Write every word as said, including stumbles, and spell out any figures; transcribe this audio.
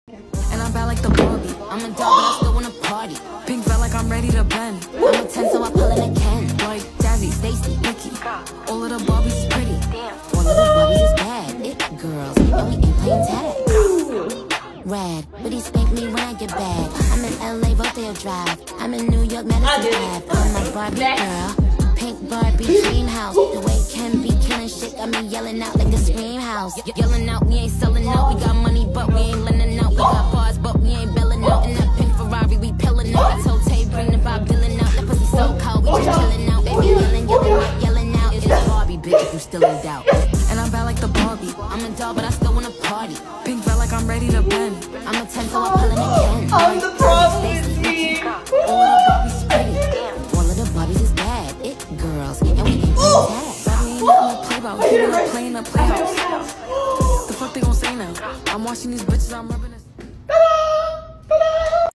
And I'm bad like the Barbie. I'm a dog, but I still wanna party. Pink felt like I'm ready to bend. I'm a ten, so I pull in a Ken. Like Jazzy, Stacy, Nikki. All of the Barbies is pretty. All of the Barbies is bad. It girls, and we ain't playing tag. Rad, but he spanked me when I get back. I'm in L A, Rodeo Drive. I'm in New York, Madison Ave. I'm a Barbie girl. Pink Barbie dream house. The way Ken be killing shit got me yelling out like a scream house. Ye yelling out, we ain't selling out. We got money, but we ain't lending out. We got bars, but we ain't belling out. In that pink Ferrari, we pillin' out. I told Tay, bring the Bob Dylan out. That pussy so cold, we just chillin' out. Baby yelling, yelling, yelling out. It's Barbie, bitch, if you still in doubt. And I'm bad like the Barbie. I'm a dog, but I still wanna party. Pink felt like I'm ready to bend. I'm a ten, so I